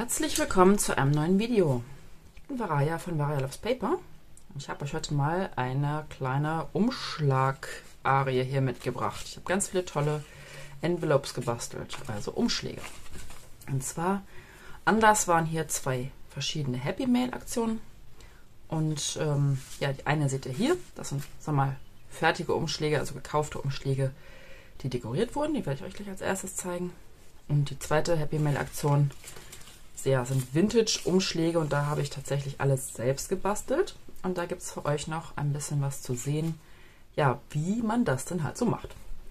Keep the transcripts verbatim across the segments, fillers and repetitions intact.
Herzlich willkommen zu einem neuen Video. Ich bin Varaya von Varaya Loves Paper. Ich habe euch heute mal eine kleine Umschlag-Arie hier mitgebracht. Ich habe ganz viele tolle Envelopes gebastelt, also Umschläge. Und zwar, Anlass waren hier zwei verschiedene Happy Mail Aktionen. Und ähm, ja, die eine seht ihr hier, das sind, sag mal, fertige Umschläge, also gekaufte Umschläge, die dekoriert wurden. Die werde ich euch gleich als erstes zeigen. Und die zweite Happy Mail Aktion ja, sind Vintage-Umschläge und da habe ich tatsächlich alles selbst gebastelt. Und da gibt es für euch noch ein bisschen was zu sehen, ja, wie man das denn halt so macht.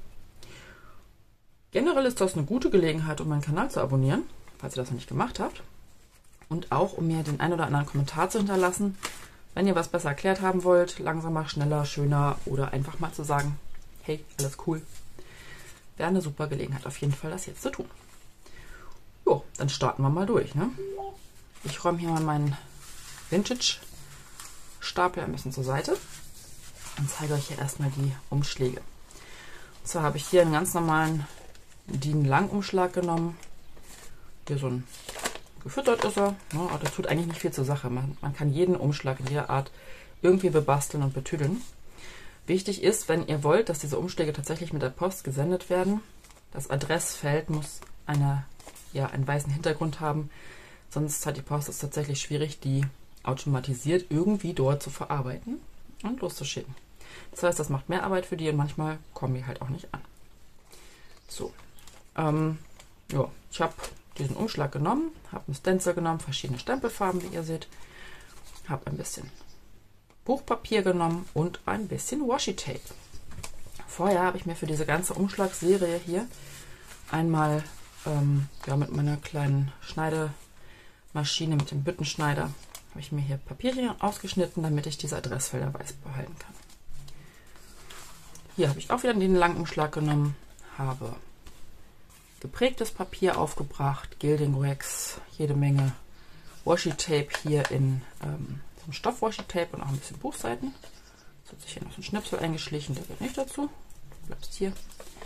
Generell ist das eine gute Gelegenheit, um meinen Kanal zu abonnieren, falls ihr das noch nicht gemacht habt. Und auch, um mir den ein oder anderen Kommentar zu hinterlassen, wenn ihr was besser erklärt haben wollt, langsamer, schneller, schöner oder einfach mal zu sagen, hey, alles cool. Wäre eine super Gelegenheit auf jeden Fall, das jetzt zu tun. Jo, dann starten wir mal durch. Ne? Ich räume hier mal meinen Vintage-Stapel ein bisschen zur Seite und zeige euch hier erstmal die Umschläge. Und zwar habe ich hier einen ganz normalen D I N-Lang-Umschlag genommen. Hier so ein gefüttert ist er, ne? Aber das tut eigentlich nicht viel zur Sache. Man, man kann jeden Umschlag in jeder Art irgendwie bebasteln und betüdeln. Wichtig ist, wenn ihr wollt, dass diese Umschläge tatsächlich mit der Post gesendet werden, das Adressfeld muss eine ja, einen weißen Hintergrund haben, sonst hat die Post es tatsächlich schwierig, die automatisiert irgendwie dort zu verarbeiten und loszuschicken. Das heißt, das macht mehr Arbeit für die und manchmal kommen die halt auch nicht an. So, ähm, ja, ich habe diesen Umschlag genommen, habe einen Stencil genommen, verschiedene Stempelfarben, wie ihr seht, habe ein bisschen Buchpapier genommen und ein bisschen Washi-Tape. Vorher habe ich mir für diese ganze Umschlagserie hier einmal Ähm, ja, mit meiner kleinen Schneidemaschine, mit dem Büttenschneider, habe ich mir hier Papierchen ausgeschnitten, damit ich diese Adressfelder weiß behalten kann. Hier habe ich auch wieder den langen Umschlag genommen, habe geprägtes Papier aufgebracht, Gilding Wax, jede Menge Washi-Tape hier in ähm, so einem Stoff-Washi-Tape und auch ein bisschen Buchseiten. Jetzt hat sich hier noch so ein Schnipsel eingeschlichen, der gehört nicht dazu. Du bleibst hier.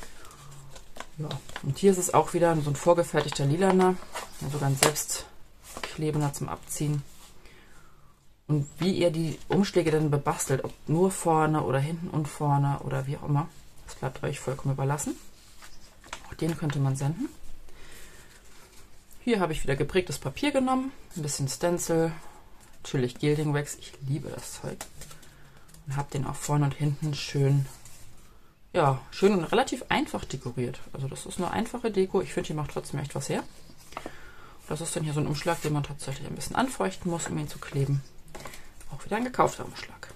Ja, und hier ist es auch wieder so ein vorgefertigter lilaner, sogar ein selbstklebender zum Abziehen. Und wie ihr die Umschläge dann bebastelt, ob nur vorne oder hinten und vorne oder wie auch immer, das bleibt euch vollkommen überlassen. Auch den könnte man senden. Hier habe ich wieder geprägtes Papier genommen, ein bisschen Stencil, natürlich Gilding Wax, ich liebe das Zeug. Und habe den auch vorne und hinten schön Ja, schön und relativ einfach dekoriert. Also das ist eine einfache Deko. Ich finde, die macht trotzdem echt was her. Das ist dann hier so ein Umschlag, den man tatsächlich ein bisschen anfeuchten muss, um ihn zu kleben. Auch wieder ein gekaufter Umschlag.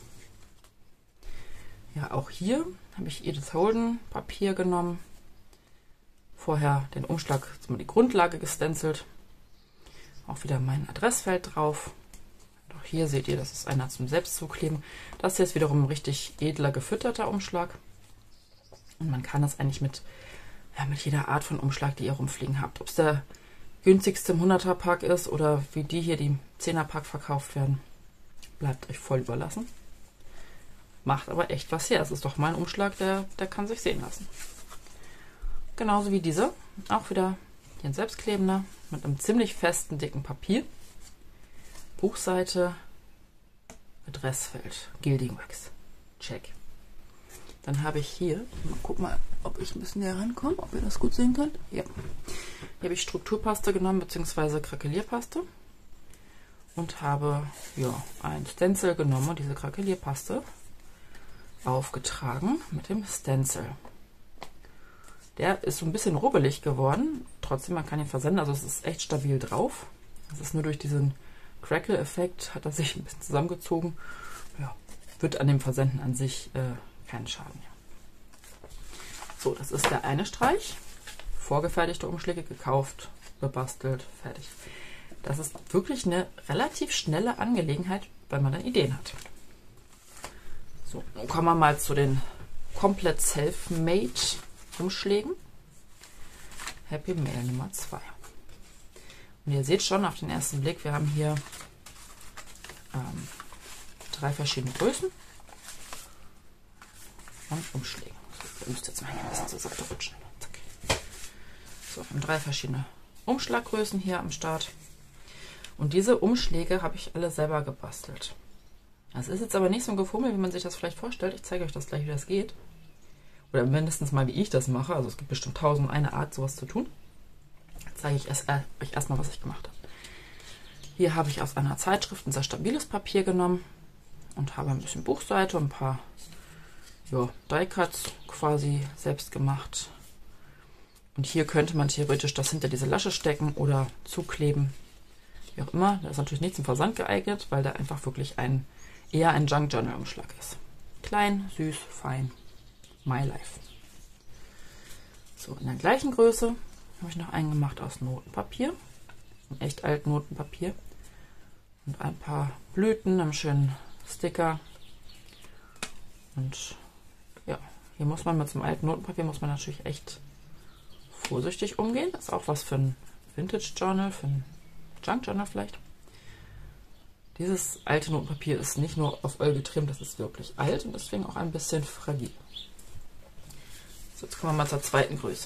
Ja, auch hier habe ich Edith Holden Papier genommen. Vorher den Umschlag, die Grundlage gestencelt. Auch wieder mein Adressfeld drauf. Und auch hier seht ihr, das ist einer zum Selbstzukleben. Das hier ist wiederum ein richtig edler, gefütterter Umschlag. Und man kann das eigentlich mit, ja, mit jeder Art von Umschlag, die ihr rumfliegen habt. Ob es der günstigste im hunderter-Pack ist oder wie die hier, die im zehner-Pack verkauft werden, bleibt euch voll überlassen. Macht aber echt was her. Es ist doch mal ein Umschlag, der, der kann sich sehen lassen. Genauso wie diese. Auch wieder hier ein selbstklebender mit einem ziemlich festen, dicken Papier. Buchseite, Adressfeld, Gilding Wax. Check. Dann habe ich hier, mal gucken mal, ob ich ein bisschen näher rankomme, ob ihr das gut sehen könnt. Ja. Hier habe ich Strukturpaste genommen, beziehungsweise Krakelierpaste. Und habe ja, ein Stencil genommen und diese Krakelierpaste aufgetragen mit dem Stencil. Der ist so ein bisschen rubbelig geworden, trotzdem man kann ihn versenden, also es ist echt stabil drauf. Es ist nur durch diesen Crackle-Effekt, hat er sich ein bisschen zusammengezogen. Ja, wird an dem Versenden an sich äh, keinen Schaden. So, das ist der eine Streich. Vorgefertigte Umschläge gekauft, gebastelt, fertig. Das ist wirklich eine relativ schnelle Angelegenheit, weil man dann Ideen hat. So, nun kommen wir mal zu den komplett self-made Umschlägen. Happy Mail Nummer zwei. Und ihr seht schon auf den ersten Blick, wir haben hier ähm, drei verschiedene Größen. Und Umschläge. So, ihr müsst jetzt mal hier ein bisschen zur Seite rutschen. Zack. So, wir haben drei verschiedene Umschlaggrößen hier am Start. Und diese Umschläge habe ich alle selber gebastelt. Das ist jetzt aber nicht so ein Gefummel, wie man sich das vielleicht vorstellt. Ich zeige euch das gleich, wie das geht. Oder mindestens mal, wie ich das mache. Also es gibt bestimmt tausend und eine Art, sowas zu tun. Jetzt zeige ich erst, äh, euch erstmal, was ich gemacht habe. Hier habe ich aus einer Zeitschrift ein sehr stabiles Papier genommen und habe ein bisschen Buchseite, ein paar ja, Die-Cuts quasi selbst gemacht. Und hier könnte man theoretisch das hinter diese Lasche stecken oder zukleben. Wie auch immer. Das ist natürlich nicht zum Versand geeignet, weil da einfach wirklich ein eher ein Junk Journal Umschlag ist. Klein, süß, fein. My Life. So, in der gleichen Größe habe ich noch einen gemacht aus Notenpapier. Ein echt alt Notenpapier. Und ein paar Blüten, einem schönen Sticker. Und ja, hier muss man mit so einem alten Notenpapier muss man natürlich echt vorsichtig umgehen. Das ist auch was für ein Vintage Journal, für ein Junk Journal vielleicht. Dieses alte Notenpapier ist nicht nur auf Öl getrimmt, das ist wirklich alt und deswegen auch ein bisschen fragil. So, jetzt kommen wir mal zur zweiten Größe.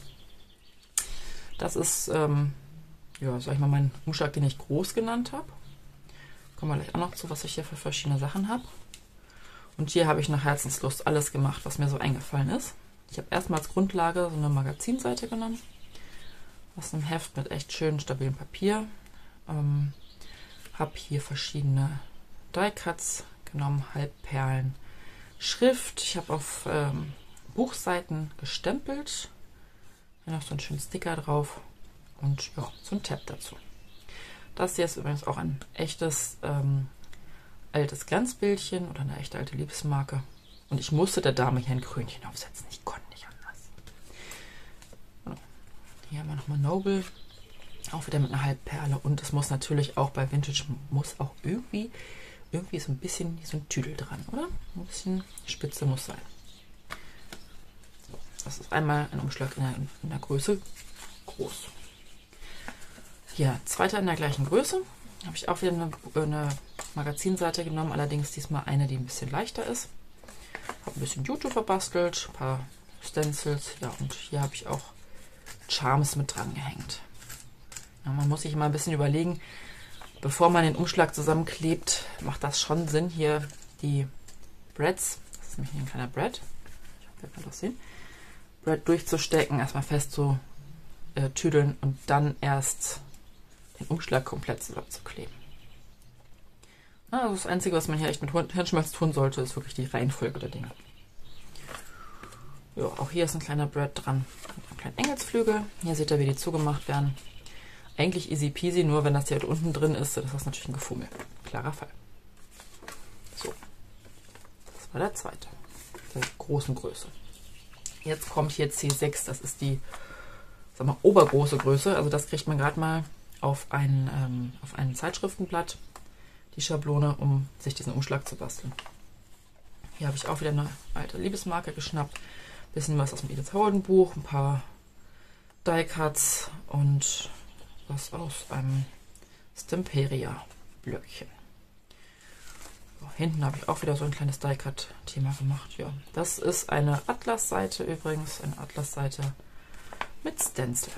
Das ist, ähm, ja, sag ich mal, mein Umschlag, den ich groß genannt habe. Kommen wir gleich auch noch zu, was ich hier für verschiedene Sachen habe. Und hier habe ich nach Herzenslust alles gemacht, was mir so eingefallen ist. Ich habe erstmal als Grundlage so eine Magazinseite genommen. Aus einem Heft mit echt schön stabilem Papier. Ähm, habe hier verschiedene Die-Cuts genommen, Halbperlen, Schrift. Ich habe auf ähm, Buchseiten gestempelt. Hier noch so einen schönen Sticker drauf und ja, so ein Tab dazu. Das hier ist übrigens auch ein echtes ähm, altes Glanzbildchen oder eine echte alte Liebesmarke. Und ich musste der Dame hier ein Krönchen aufsetzen. Ich konnte nicht anders. So. Hier haben wir nochmal Noble. Auch wieder mit einer Halbperle. Und es muss natürlich auch bei Vintage, muss auch irgendwie, irgendwie so ein bisschen so ein Tüdel dran, oder? Ein bisschen Spitze muss sein. So, das ist einmal ein Umschlag in der, in der Größe groß. Hier, zweiter in der gleichen Größe. Habe ich auch wieder eine, eine Magazinseite genommen, allerdings diesmal eine, die ein bisschen leichter ist. Habe ein bisschen Jute verbastelt, ein paar Stencils. Ja, und hier habe ich auch Charms mit dran gehängt. Ja, man muss sich mal ein bisschen überlegen, bevor man den Umschlag zusammenklebt, macht das schon Sinn, hier die Brads, das ist nämlich ein kleiner Brad, ich hoffe, ihr könnt das sehen, Brad durchzustecken, erstmal fest zu äh, tüdeln und dann erst den Umschlag komplett zusammenzukleben. Ja, also das Einzige, was man hier echt mit Hirnschmalz tun sollte, ist wirklich die Reihenfolge der Dinge. Ja, auch hier ist ein kleiner Brad dran, mit einem kleinen Engelsflügel. Hier seht ihr, wie die zugemacht werden. Eigentlich easy peasy, nur wenn das hier unten drin ist, das ist natürlich ein Gefummel. Klarer Fall. So, das war der zweite, der großen Größe. Jetzt kommt hier C sechs, das ist die, sag mal, obergroße Größe. Also das kriegt man gerade mal auf ein, ähm, auf ein Zeitschriftenblatt, die Schablone, um sich diesen Umschlag zu basteln. Hier habe ich auch wieder eine alte Liebesmarke geschnappt. Bisschen was aus dem Edith Holden Buch, ein paar Die-Cuts und was aus einem Stemperia Blöckchen. So, hinten habe ich auch wieder so ein kleines Die-Cut-Thema gemacht. Ja, das ist eine Atlas-Seite übrigens, eine Atlas-Seite mit Stencil.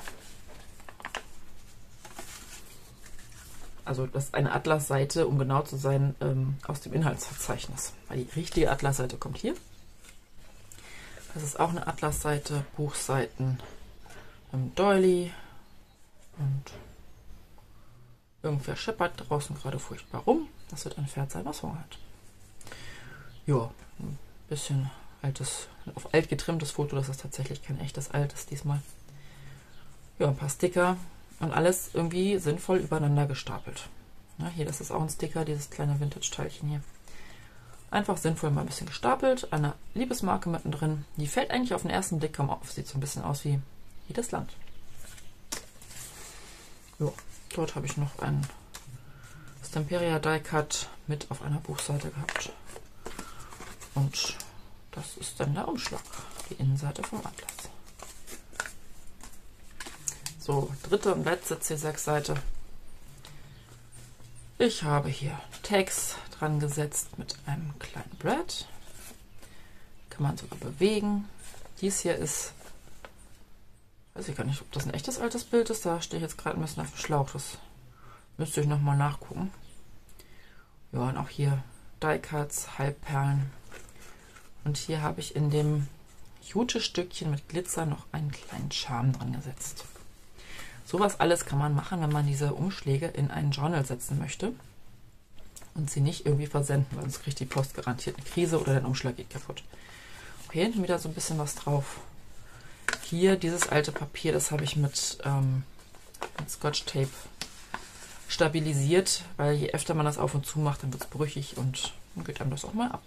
Also das ist eine Atlas-Seite, um genau zu sein, ähm, aus dem Inhaltsverzeichnis. Weil die richtige Atlas-Seite kommt hier. Das ist auch eine Atlas-Seite, Buchseiten, ähm, Doily und irgendwer scheppert draußen gerade furchtbar rum. Das wird ein Pferd sein, was Hunger hat. Ja, ein bisschen altes, auf alt getrimmtes Foto, das ist tatsächlich kein echtes altes diesmal. Ja, ein paar Sticker und alles irgendwie sinnvoll übereinander gestapelt. Ja, hier, das ist auch ein Sticker, dieses kleine Vintage-Teilchen hier. Einfach sinnvoll mal ein bisschen gestapelt. Eine Liebesmarke mittendrin. Die fällt eigentlich auf den ersten Blick kaum auf. Sieht so ein bisschen aus wie, wie das Land. Jo, dort habe ich noch einen Stemperia Die Cut mit auf einer Buchseite gehabt. Und das ist dann der Umschlag. Die Innenseite vom Atlas. So, dritte und letzte C sechs Seite. Ich habe hier Tags dran gesetzt mit einem kleinen Brad. Kann man sogar bewegen. Dies hier ist, weiß ich gar nicht, ob das ein echtes altes Bild ist. Da stehe ich jetzt gerade ein bisschen auf dem Schlauch. Das Müsste ich nochmal nachgucken. Ja, und auch hier Die-Cuts, Halbperlen. Und hier habe ich in dem Jute-Stückchen mit Glitzer noch einen kleinen Charme dran gesetzt. Sowas alles kann man machen, wenn man diese Umschläge in ein Journal setzen möchte und sie nicht irgendwie versenden, weil sonst kriegt die Post garantiert eine Krise oder der Umschlag geht kaputt. Auch hier hinten wieder so ein bisschen was drauf. Hier dieses alte Papier, das habe ich mit, ähm, mit Scotch-Tape stabilisiert, weil je öfter man das auf und zu macht, dann wird es brüchig und dann geht einem das auch mal ab.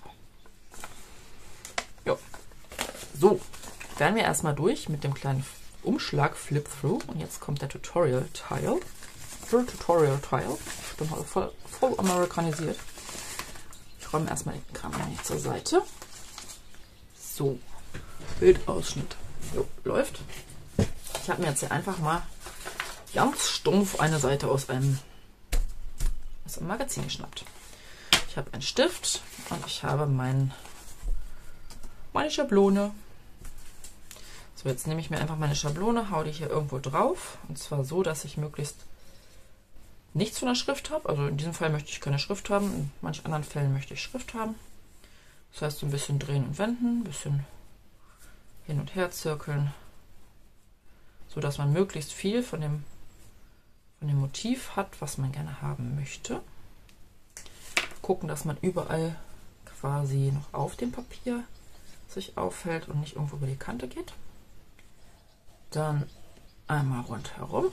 Jo. So, wären wir erstmal durch mit dem kleinen Umschlag Flip-Through und jetzt kommt der Tutorial-Teil. Tutorial-Teil. Ich bin heute voll, voll amerikanisiert. Ich räume erstmal den Kram zur Seite. So, Bildausschnitt. Jo, läuft. Ich habe mir jetzt hier einfach mal ganz stumpf eine Seite aus einem, aus einem Magazin geschnappt. Ich habe einen Stift und ich habe mein, meine Schablone. So, jetzt nehme ich mir einfach meine Schablone, hau die hier irgendwo drauf. Und zwar so, dass ich möglichst nichts von der Schrift habe. Also in diesem Fall möchte ich keine Schrift haben. In manchen anderen Fällen möchte ich Schrift haben. Das heißt, so ein bisschen drehen und wenden, ein bisschen hin und her zirkeln, so dass man möglichst viel von dem, von dem Motiv hat, was man gerne haben möchte. Gucken, dass man überall quasi noch auf dem Papier sich aufhält und nicht irgendwo über die Kante geht. Dann einmal rundherum.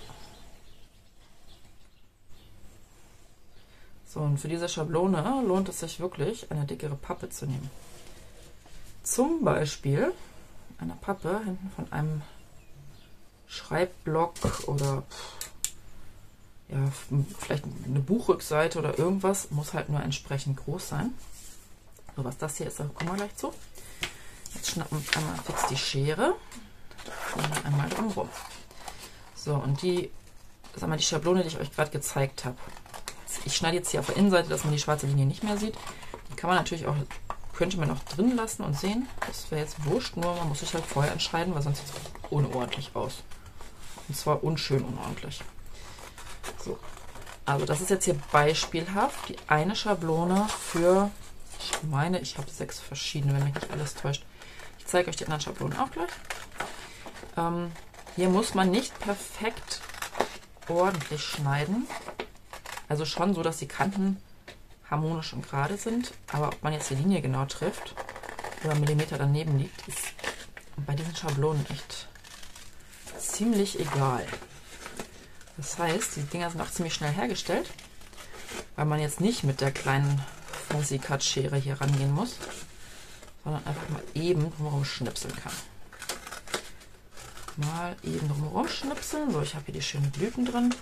So, und für diese Schablone lohnt es sich wirklich, eine dickere Pappe zu nehmen. Zum Beispiel eine Pappe hinten von einem Schreibblock oder ja, vielleicht eine Buchrückseite oder irgendwas, muss halt nur entsprechend groß sein. So, was das hier ist, da kommen wir gleich zu. Jetzt schnappen wir einmal fix die Schere und einmal drum rum. So, und die, sag mal, die Schablone, die ich euch gerade gezeigt habe. Ich schneide jetzt hier auf der Innenseite, dass man die schwarze Linie nicht mehr sieht. Die kann man natürlich auch, könnte man auch drin lassen und sehen. Das wäre jetzt wurscht, nur man muss sich halt vorher entscheiden, weil sonst sieht es unordentlich aus. Und zwar unschön unordentlich. So, also das ist jetzt hier beispielhaft die eine Schablone für, ich meine, ich habe sechs verschiedene, wenn mich nicht alles täuscht. Ich zeige euch die anderen Schablonen auch gleich. Ähm, hier muss man nicht perfekt ordentlich schneiden. Also schon so, dass die Kanten harmonisch und gerade sind. Aber ob man jetzt die Linie genau trifft oder Millimeter daneben liegt, ist bei diesen Schablonen echt ziemlich egal. Das heißt, die Dinger sind auch ziemlich schnell hergestellt, weil man jetzt nicht mit der kleinen Fancy Cut Schere hier rangehen muss, sondern einfach mal eben drumherum schnipseln kann. Mal eben drumherum schnipseln. So, ich habe hier die schönen Blüten drin.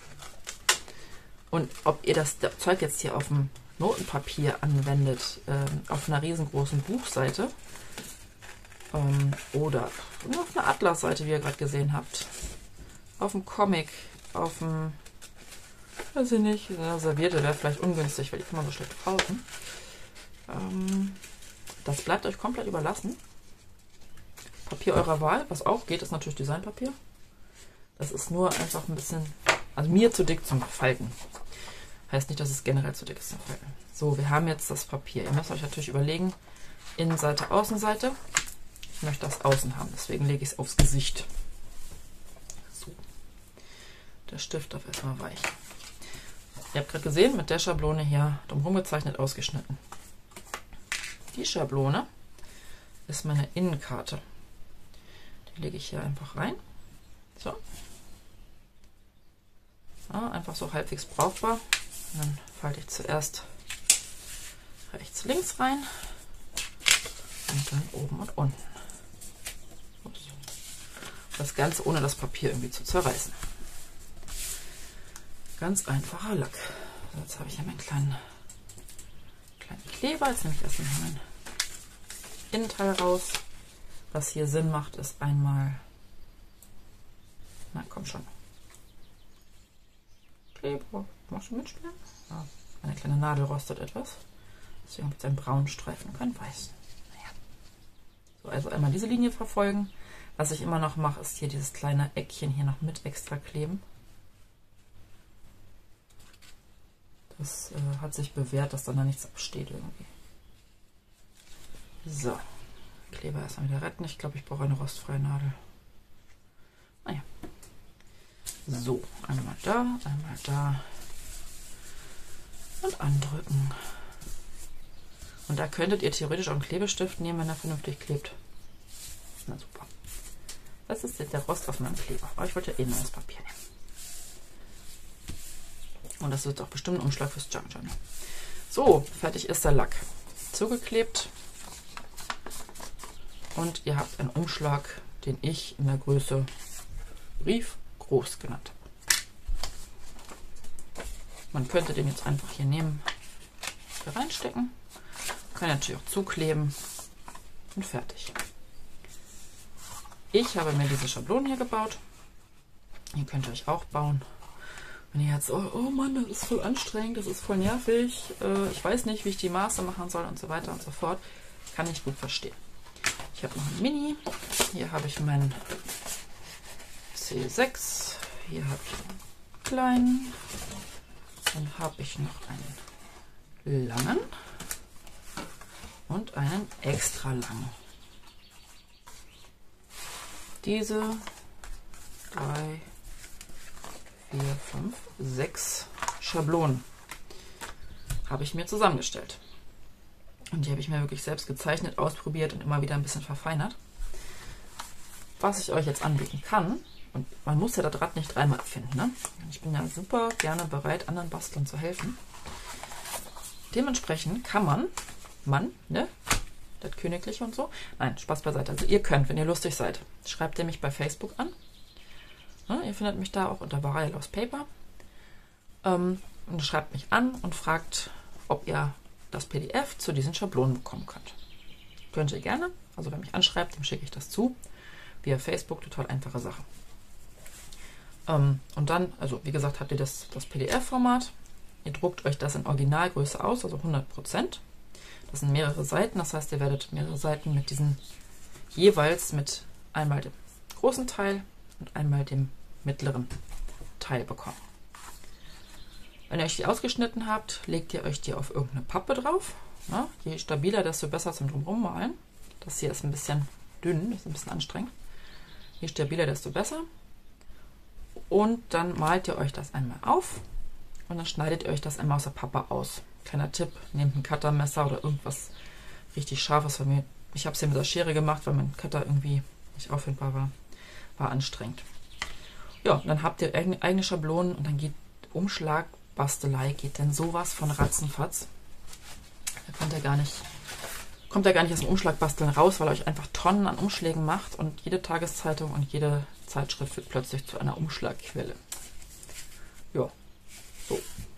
Und ob ihr das Zeug jetzt hier auf dem Notenpapier anwendet, ähm, auf einer riesengroßen Buchseite ähm, oder auf einer Atlasseite, wie ihr gerade gesehen habt, auf dem Comic, auf dem, weiß ich nicht, eine Serviette wäre vielleicht ungünstig, weil die kann man so schlecht falten. Ähm, das bleibt euch komplett überlassen. Papier eurer Wahl, was auch geht, ist natürlich Designpapier. Das ist nur einfach ein bisschen, also mir zu dick zum Falten. Heißt nicht, dass es generell zu dick ist zum Falten. So, wir haben jetzt das Papier. Ihr müsst euch natürlich überlegen, Innenseite, Außenseite. Ich möchte das außen haben, deswegen lege ich es aufs Gesicht. So. Der Stift darf erstmal weich. Ihr habt gerade gesehen, mit der Schablone hier drumherum gezeichnet, ausgeschnitten. Die Schablone ist meine Innenkarte. Die lege ich hier einfach rein. So. Ja, einfach so halbwegs brauchbar. Und dann falte ich zuerst rechts, links rein und dann oben und unten. Das Ganze ohne das Papier irgendwie zu zerreißen. Ganz einfacher Lack. So, jetzt habe ich hier meinen kleinen, kleinen Kleber. Jetzt nehme ich erstmal mein Innenteil raus. Was hier Sinn macht, ist einmal, na komm schon, Kleber, machst du mitspielen? Ja, meine kleine Nadel rostet etwas. Deswegen habe ich jetzt einen braunen Streifen und keinen weißen. Naja. So, also einmal diese Linie verfolgen. Was ich immer noch mache, ist hier dieses kleine Eckchen hier noch mit extra kleben. Das äh, hat sich bewährt, dass dann da nichts absteht irgendwie. So, Kleber erstmal wieder retten. Ich glaube, ich brauche eine rostfreie Nadel. Naja. So, einmal da, einmal da. Und andrücken. Und da könntet ihr theoretisch auch einen Klebestift nehmen, wenn er vernünftig klebt. Na super. Das ist jetzt der Rost auf meinem Kleber. Aber ich wollte ja eh neues Papier nehmen. Und das wird auch bestimmt ein Umschlag fürs Junk Journal. So, fertig ist der Lack. Zugeklebt. Und ihr habt einen Umschlag, den ich in der Größe Brief groß genannt habe. Man könnte den jetzt einfach hier nehmen, hier reinstecken. Kann natürlich auch zukleben und fertig. Ich habe mir diese Schablonen hier gebaut. Ihr könnt euch auch bauen. Wenn ihr jetzt, oh, oh Mann, das ist voll anstrengend, das ist voll nervig, äh, ich weiß nicht, wie ich die Maße machen soll und so weiter und so fort, kann ich gut verstehen. Ich habe noch ein Mini, hier habe ich meinen C sechs, hier habe ich einen kleinen, dann habe ich noch einen langen und einen extra langen. Diese drei, vier, fünf, sechs Schablonen habe ich mir zusammengestellt. Und die habe ich mir wirklich selbst gezeichnet, ausprobiert und immer wieder ein bisschen verfeinert. Was ich euch jetzt anbieten kann, und man muss ja das Rad nicht dreimal erfinden, ne? Ich bin ja super gerne bereit, anderen Bastlern zu helfen. Dementsprechend kann man, Mann, ne? Das Königliche und so. Nein, Spaß beiseite. Also ihr könnt, wenn ihr lustig seid, schreibt ihr mich bei Facebook an. Ja, ihr findet mich da auch unter Bavaria Loves Paper. Ähm, und schreibt mich an und fragt, ob ihr das P D F zu diesen Schablonen bekommen könnt. Könnt ihr gerne. Also wer mich anschreibt, dem schicke ich das zu. Via Facebook, total einfache Sache. Ähm, und dann, also wie gesagt, habt ihr das, das P D F-Format. Ihr druckt euch das in Originalgröße aus, also hundert Prozent. Das sind mehrere Seiten, das heißt, ihr werdet mehrere Seiten mit diesen jeweils mit einmal dem großen Teil und einmal dem mittleren Teil bekommen. Wenn ihr euch die ausgeschnitten habt, legt ihr euch die auf irgendeine Pappe drauf. Ja, je stabiler, desto besser zum Drumherum malen. Das hier ist ein bisschen dünn, ist ein bisschen anstrengend. Je stabiler, desto besser. Und dann malt ihr euch das einmal auf und dann schneidet ihr euch das einmal aus der Pappe aus. Kleiner Tipp, nehmt ein Cuttermesser oder irgendwas richtig Scharfes von mir. Ich habe es hier mit der Schere gemacht, weil mein Cutter irgendwie nicht auffindbar war. War anstrengend. Ja, dann habt ihr eigene Schablonen und dann geht Umschlagbastelei, geht dann sowas von ratzenfatz. Da könnt ihr gar nicht, kommt ihr gar nicht aus dem Umschlagbasteln raus, weil ihr euch einfach Tonnen an Umschlägen macht und jede Tageszeitung und jede Zeitschrift wird plötzlich zu einer Umschlagquelle. Ja, so.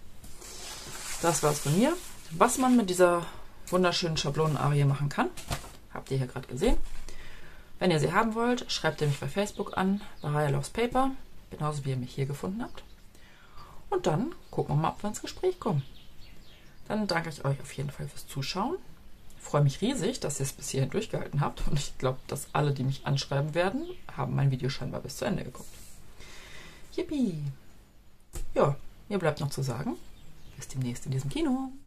Das war's von mir. Was man mit dieser wunderschönen Schablonenarie machen kann, habt ihr hier gerade gesehen. Wenn ihr sie haben wollt, schreibt ihr mich bei Facebook an, Bavaria Loves Paper, genauso wie ihr mich hier gefunden habt. Und dann gucken wir mal, ob wir ins Gespräch kommen. Dann danke ich euch auf jeden Fall fürs Zuschauen. Ich freue mich riesig, dass ihr es bis hierhin durchgehalten habt. Und ich glaube, dass alle, die mich anschreiben werden, haben mein Video scheinbar bis zu Ende geguckt. Yippie! Ja, mir bleibt noch zu sagen, bis demnächst in diesem Kino.